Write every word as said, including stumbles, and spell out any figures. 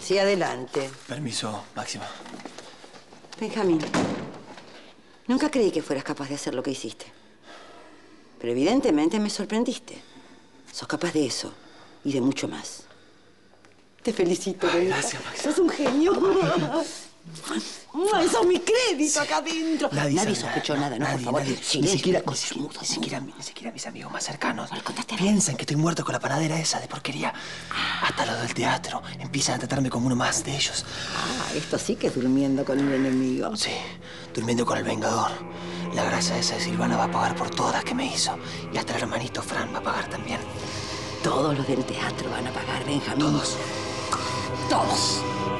Sí, adelante. Permiso, Máxima. Benjamín, nunca creí que fueras capaz de hacer lo que hiciste. Pero evidentemente me sorprendiste. Sos capaz de eso y de mucho más. Te felicito, Ay, Benja. gracias, Máxima. Sos un genio. Eso es mi crédito acá adentro. Nadie, Nadie sabe sospechó nada. nada, ¿no? Nadie, Por favor. nadie. Silencio, Ni siquiera, mudo, ni, mudo, ni siquiera, ni siquiera mis amigos más cercanos. No le contaste a Piensan que estoy muerto con la panadera esa de porquería. Hasta los del teatro empiezan a tratarme como uno más de ellos. Ah, esto sí que es durmiendo con un enemigo. Sí, durmiendo con el Vengador. La grasa esa de Silvana va a pagar por todas que me hizo. Y hasta el hermanito Fran va a pagar también. Todos los del teatro van a pagar, Benjamín. Todos. Todos.